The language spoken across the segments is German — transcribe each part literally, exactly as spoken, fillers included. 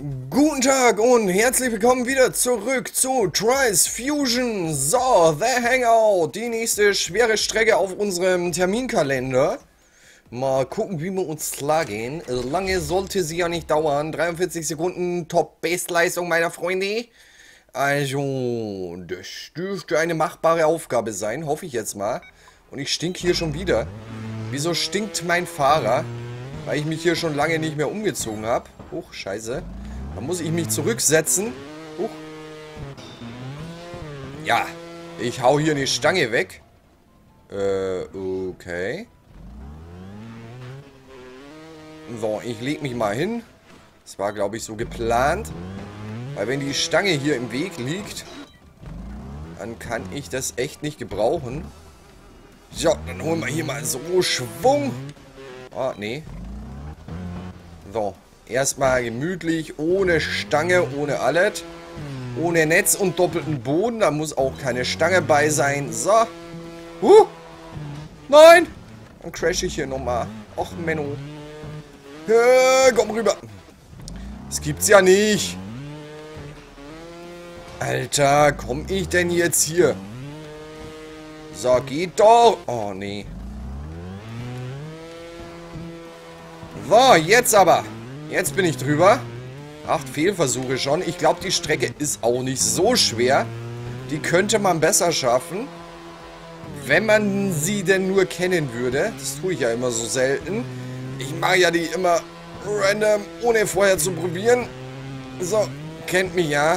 Guten Tag und herzlich willkommen wieder zurück zu Trice Fusion. So, The Hangout, die nächste schwere Strecke auf unserem Terminkalender. Mal gucken, wie wir uns schlagen. Lange sollte sie ja nicht dauern. dreiundvierzig Sekunden Top-Bestleistung, meiner Freunde. Also, das dürfte eine machbare Aufgabe sein, hoffe ich jetzt mal. Und ich stink hier schon wieder. Wieso stinkt mein Fahrer? Weil ich mich hier schon lange nicht mehr umgezogen habe. Huch, scheiße. Da muss ich mich zurücksetzen. Huch. Ja, ich hau hier eine Stange weg. Äh, okay. So, ich leg mich mal hin. Das war, glaube ich, so geplant. Weil wenn die Stange hier im Weg liegt, dann kann ich das echt nicht gebrauchen. So, dann holen wir hier mal so Schwung. Ah, nee. So, erstmal gemütlich, ohne Stange, ohne alles. Ohne Netz und doppelten Boden. Da muss auch keine Stange bei sein. So. Huh. Nein. Dann crash ich hier nochmal. Och, Menno. Äh, komm rüber. Das gibt's ja nicht. Alter, komm ich denn jetzt hier? So, geht doch. Oh, nee. So, jetzt aber. Jetzt bin ich drüber. Acht Fehlversuche schon. Ich glaube, die Strecke ist auch nicht so schwer. Die könnte man besser schaffen. Wenn man sie denn nur kennen würde. Das tue ich ja immer so selten. Ich mache ja die immer random, ohne vorher zu probieren. So, kennt mich ja.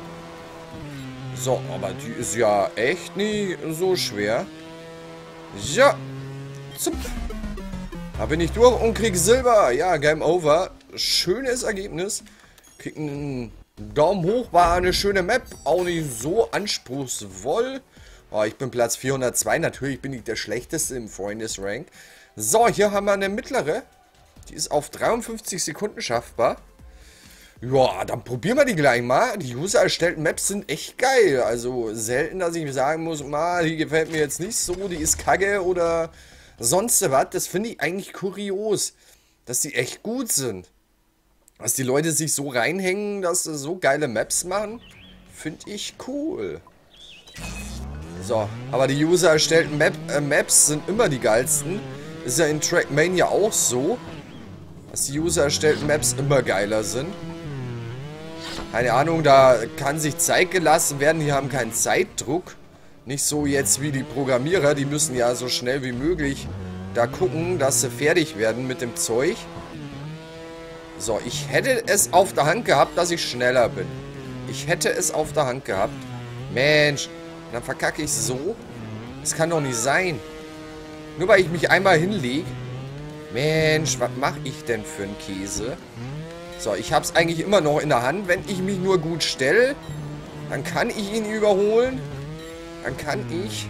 So, aber die ist ja echt nie so schwer. Ja. Zup. Da bin ich durch und krieg Silber. Ja, Game Over. Schönes Ergebnis. Krieg einen Daumen hoch. War eine schöne Map. Auch nicht so anspruchsvoll. Oh, ich bin Platz vierhundertzwei. Natürlich bin ich der Schlechteste im Freundesrank. So, hier haben wir eine mittlere. Die ist auf dreiundfünfzig Sekunden schaffbar. Ja, dann probieren wir die gleich mal. Die User erstellten Maps sind echt geil. Also selten, dass ich sagen muss, ma, die gefällt mir jetzt nicht so. Die ist kacke oder sonst was. Das finde ich eigentlich kurios, dass die echt gut sind. Dass die Leute sich so reinhängen, dass sie so geile Maps machen, finde ich cool. So, aber die User erstellten Map, äh, Maps sind immer die geilsten. Ist ja in Trackmania auch so, dass die User erstellten Maps immer geiler sind. Keine Ahnung, da kann sich Zeit gelassen werden. Die haben keinen Zeitdruck. Nicht so jetzt wie die Programmierer. Die müssen ja so schnell wie möglich da gucken, dass sie fertig werden mit dem Zeug. So, ich hätte es auf der Hand gehabt, dass ich schneller bin. Ich hätte es auf der Hand gehabt. Mensch, dann verkacke ich so. Das kann doch nicht sein. Nur weil ich mich einmal hinlege. Mensch, was mache ich denn für einen Käse? So, ich habe es eigentlich immer noch in der Hand. Wenn ich mich nur gut stelle, dann kann ich ihn überholen. Dann kann ich...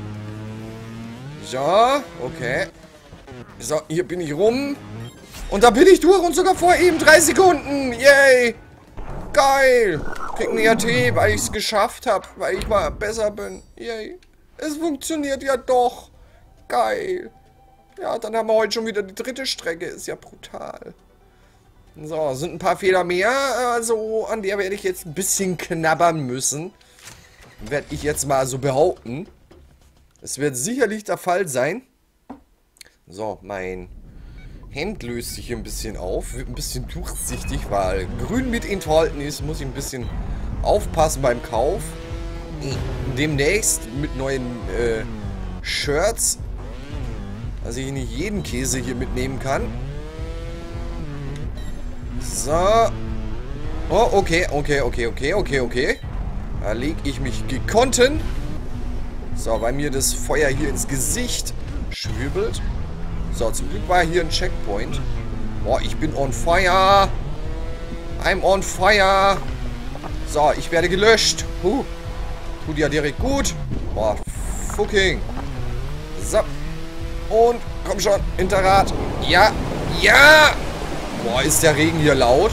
So, okay. So, hier bin ich rum. Und da bin ich durch und sogar vor eben drei Sekunden. Yay. Geil. Krieg ein E R T, weil ich es geschafft habe. Weil ich mal besser bin. Yay. Es funktioniert ja doch. Geil. Ja, dann haben wir heute schon wieder die dritte Strecke. Ist ja brutal. So, sind ein paar Fehler mehr. Also, an der werde ich jetzt ein bisschen knabbern müssen. Werde ich jetzt mal so behaupten. Es wird sicherlich der Fall sein. So, mein Hemd löst sich hier ein bisschen auf. Wird ein bisschen durchsichtig, weil grün mit enthalten ist. Muss ich ein bisschen aufpassen beim Kauf. Demnächst mit neuen äh, Shirts. Dass ich nicht jeden Käse hier mitnehmen kann. So. Oh, okay, okay, okay, okay, okay, okay. Da lege ich mich gekonnt. So, weil mir das Feuer hier ins Gesicht schwirbelt. So, zum Glück war hier ein Checkpoint. Boah, ich bin on fire. I'm on fire. So, ich werde gelöscht. Huh. Tut ja direkt gut. Boah, fucking. So. Und, komm schon, Hinterrad. Ja, ja. Boah, ist der Regen hier laut.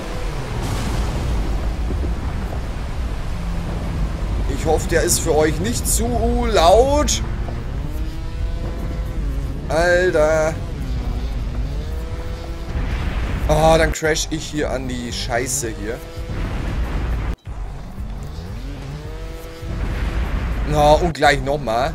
Ich hoffe, der ist für euch nicht zu laut. Alter. Oh, dann crash ich hier an die Scheiße hier. Oh, und gleich nochmal.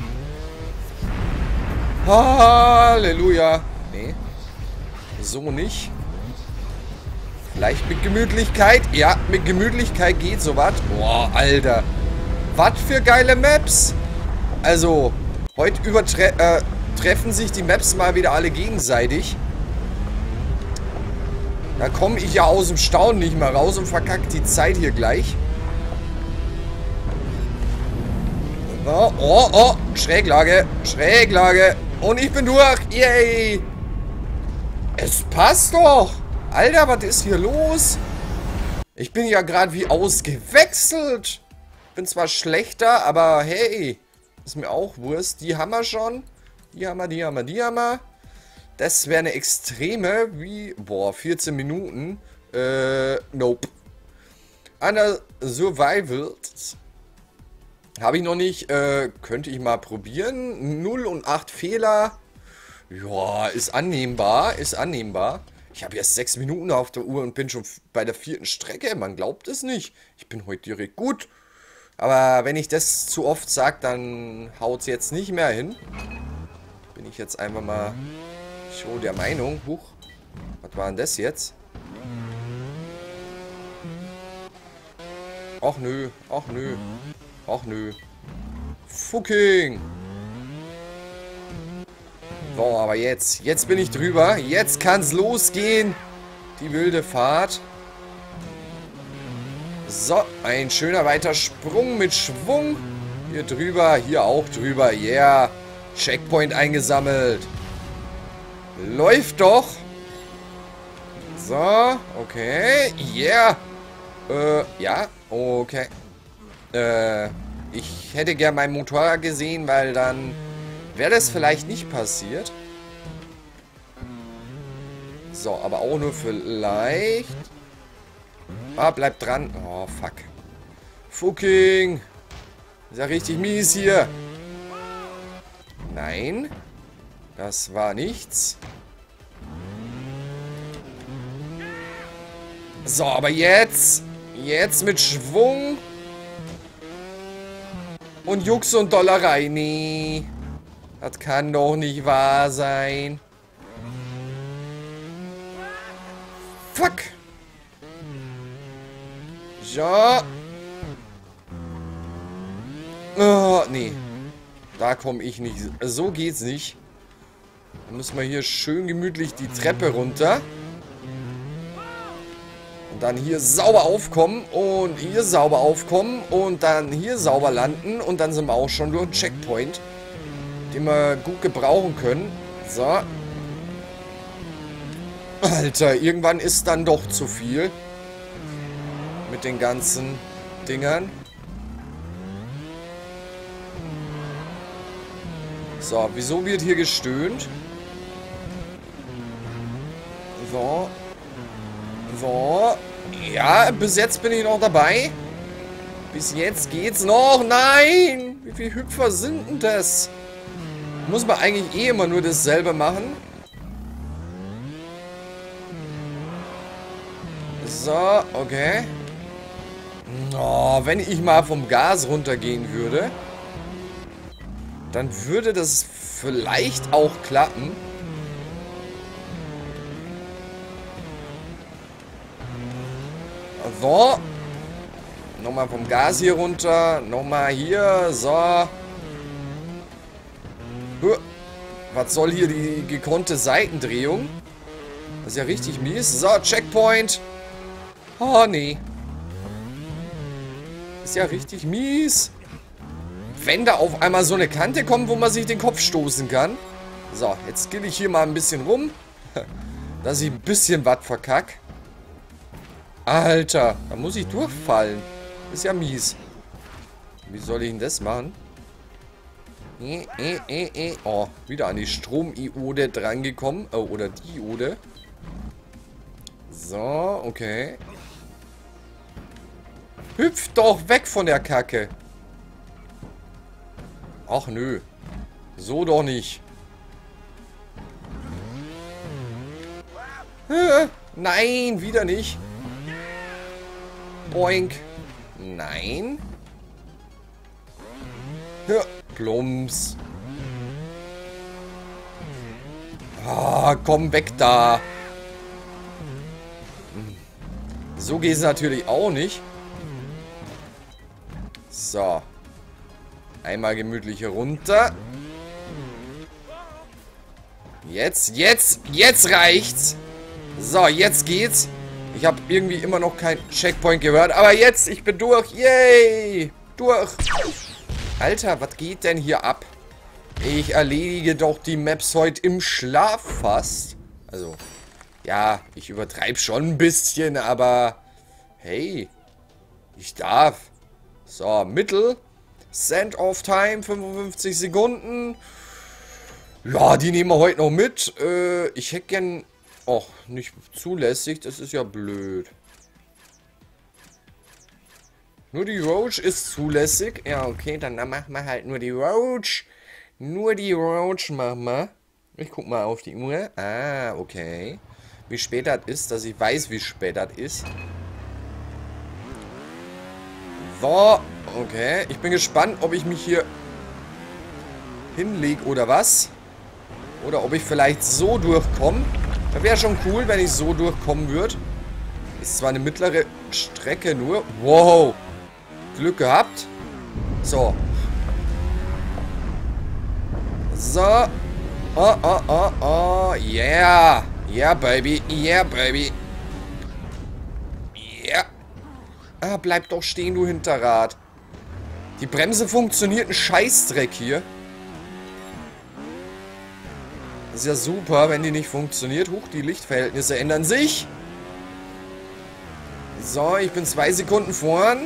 Halleluja. Nee. So nicht. Vielleicht mit Gemütlichkeit. Ja, mit Gemütlichkeit geht sowas. Boah, Alter. Was für geile Maps. Also, heute übertre äh, treffen sich die Maps mal wieder alle gegenseitig. Da komme ich ja aus dem Staunen nicht mehr raus und verkackt die Zeit hier gleich. So, oh, oh, Schräglage, Schräglage. Und ich bin durch. Yay. Es passt doch. Alter, was ist hier los? Ich bin ja gerade wie ausgewechselt. Bin zwar schlechter, aber hey. Ist mir auch Wurst. Die haben wir schon. Die haben wir, die haben wir, die haben wir. Das wäre eine extreme, wie, boah, vierzehn Minuten. Äh, nope. Under Survivals. Habe ich noch nicht. Äh, könnte ich mal probieren. null und acht Fehler. Ja, ist annehmbar. Ist annehmbar. Ich habe jetzt sechs Minuten auf der Uhr und bin schon bei der vierten Strecke. Man glaubt es nicht. Ich bin heute direkt gut. Aber wenn ich das zu oft sage, dann haut es jetzt nicht mehr hin. Bin ich jetzt einfach mal schon der Meinung. Huch. Was war denn das jetzt? Ach nö. Ach nö. Ach nö. Fucking. So, aber jetzt. Jetzt bin ich drüber. Jetzt kann's losgehen. Die wilde Fahrt. So, ein schöner weiter Sprung mit Schwung. Hier drüber, hier auch drüber. Yeah. Checkpoint eingesammelt. Läuft doch. So, okay. Yeah. Äh, ja, okay. Äh, ich hätte gern mein Motorrad gesehen, weil dann wäre das vielleicht nicht passiert. So, aber auch nur vielleicht. Ah, bleib dran. Oh, fuck. Fucking. Ist ja richtig mies hier. Nein. Das war nichts. So, aber jetzt. Jetzt mit Schwung. Und Jux und Dollerei. Nee. Das kann doch nicht wahr sein. Fuck. Ja. Oh, nee. Da komme ich nicht. So geht's nicht. Dann müssen wir hier schön gemütlich die Treppe runter. Und dann hier sauber aufkommen. Und hier sauber aufkommen. Und dann hier sauber landen. Und dann sind wir auch schon durch einen Checkpoint, den wir gut gebrauchen können. So. Alter, irgendwann ist dann doch zu viel. Mit den ganzen Dingern. So, wieso wird hier gestöhnt? So. So. Ja, bis jetzt bin ich noch dabei. Bis jetzt geht's noch. Nein! Wie viele Hüpfer sind denn das? Muss man eigentlich eh immer nur dasselbe machen. So, okay. Oh, wenn ich mal vom Gas runtergehen würde, dann würde das vielleicht auch klappen. So. Nochmal vom Gas hier runter. Nochmal hier. So. Was soll hier die gekonnte Seitendrehung? Das ist ja richtig mies. So, Checkpoint. Oh, nee. Ist ja richtig mies. Wenn da auf einmal so eine Kante kommt, wo man sich den Kopf stoßen kann. So, jetzt skill ich hier mal ein bisschen rum. Dass ich ein bisschen was verkack. Alter, da muss ich durchfallen. Ist ja mies. Wie soll ich denn das machen? Äh, äh, äh, äh. Oh, wieder an die Strom-Iode drangekommen. Oh, oder Diode. So, okay. Hüpf doch weg von der Kacke. Ach nö. So doch nicht. Nein, wieder nicht. Boink. Nein. Ja, plumps. Ah, komm weg da. So geht es natürlich auch nicht. So. Einmal gemütlich runter. Jetzt, jetzt, jetzt reicht's. So, jetzt geht's. Ich habe irgendwie immer noch keinen Checkpoint gehört. Aber jetzt, ich bin durch. Yay. Durch. Alter, was geht denn hier ab? Ich erledige doch die Maps heute im Schlaf fast. Also, ja, ich übertreibe schon ein bisschen, aber hey, ich darf. So, Mittel. Send-off-Time, fünfundfünfzig Sekunden. Ja, die nehmen wir heute noch mit. Äh, ich hätte gern... Och, nicht zulässig, das ist ja blöd. Nur die Roach ist zulässig. Ja, okay, dann machen wir halt nur die Roach. Nur die Roach machen wir. Ich guck mal auf die Uhr. Ah, okay. Wie spät das ist, dass ich weiß, wie spät das ist. So, okay. Ich bin gespannt, ob ich mich hier hinlege oder was. Oder ob ich vielleicht so durchkomme. Das wäre schon cool, wenn ich so durchkommen würde. Ist zwar eine mittlere Strecke nur. Wow. Glück gehabt. So. So. Oh, oh, oh, oh. Yeah. Yeah, baby. Yeah, baby. Yeah. Ah, bleib doch stehen, du Hinterrad. Die Bremse funktioniert ein Scheißdreck hier. Das ist ja super, wenn die nicht funktioniert. Huch, die Lichtverhältnisse ändern sich. So, ich bin zwei Sekunden vorn.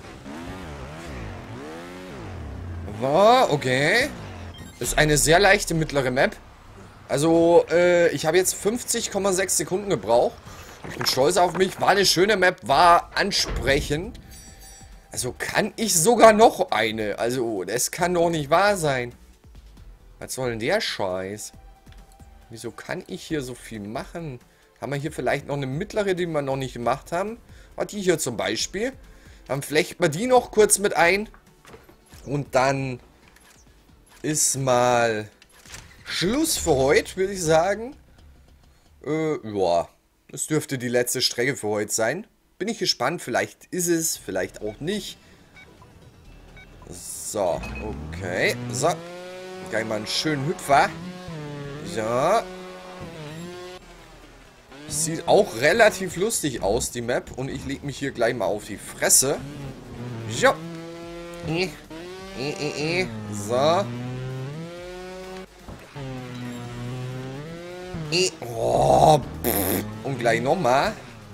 So, okay. Das ist eine sehr leichte mittlere Map. Also, äh, ich habe jetzt fünfzig Komma sechs Sekunden gebraucht. Ich bin stolz auf mich. War eine schöne Map, war ansprechend. Also kann ich sogar noch eine. Also, das kann doch nicht wahr sein. Was soll denn der Scheiß? Wieso kann ich hier so viel machen? Haben wir hier vielleicht noch eine mittlere, die wir noch nicht gemacht haben? Oh, die hier zum Beispiel. Dann flechten wir die noch kurz mit ein. Und dann ist mal Schluss für heute, würde ich sagen. Äh, ja. Das dürfte die letzte Strecke für heute sein. Bin ich gespannt. Vielleicht ist es, vielleicht auch nicht. So, okay. So. Gleich mal einen schönen Hüpfer. Ja. Sieht auch relativ lustig aus, die Map. Und ich lege mich hier gleich mal auf die Fresse. Ja. So. Oh, und gleich nochmal.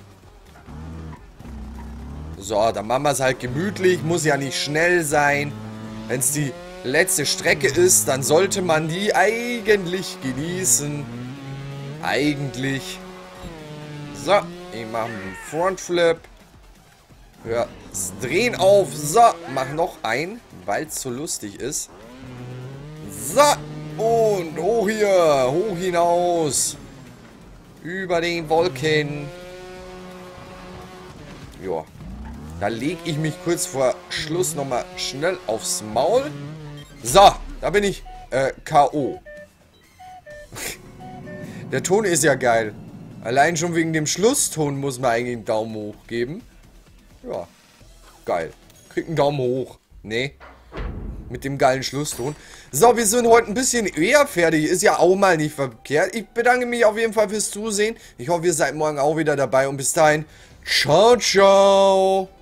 So, dann machen wir es halt gemütlich. Muss ja nicht schnell sein. Wenn es die letzte Strecke ist, dann sollte man die eigentlich genießen. Eigentlich. So, ich mache einen Frontflip. Ja, das Drehen auf. So, mach noch ein, weil es so lustig ist. So, und hoch hier, hoch hinaus. Über den Wolken. Ja, da lege ich mich kurz vor Schluss nochmal schnell aufs Maul. So, da bin ich äh, K O Der Ton ist ja geil. Allein schon wegen dem Schlusston muss man eigentlich einen Daumen hoch geben. Ja, geil. Krieg einen Daumen hoch. Nee, mit dem geilen Schlusston. So, wir sind heute ein bisschen eher fertig. Ist ja auch mal nicht verkehrt. Ich bedanke mich auf jeden Fall fürs Zusehen. Ich hoffe, ihr seid morgen auch wieder dabei. Und bis dahin, ciao, ciao.